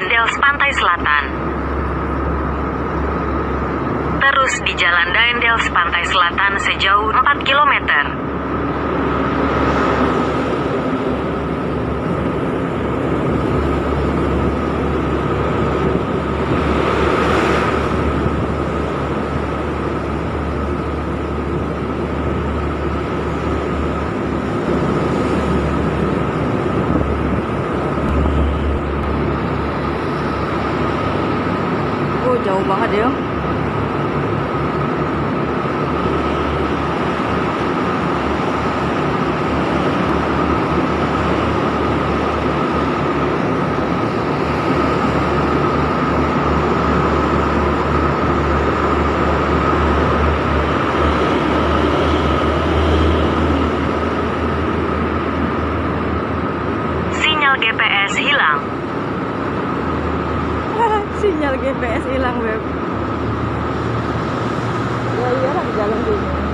Daendels Pantai Selatan. Terus di Jalan Daendels Pantai Selatan sejauh 4 km. Oh, jauh banget ya. Sinyal GPS hilang. Sinyal GPS hilang, Beb. Ya iyalah di jalan gini.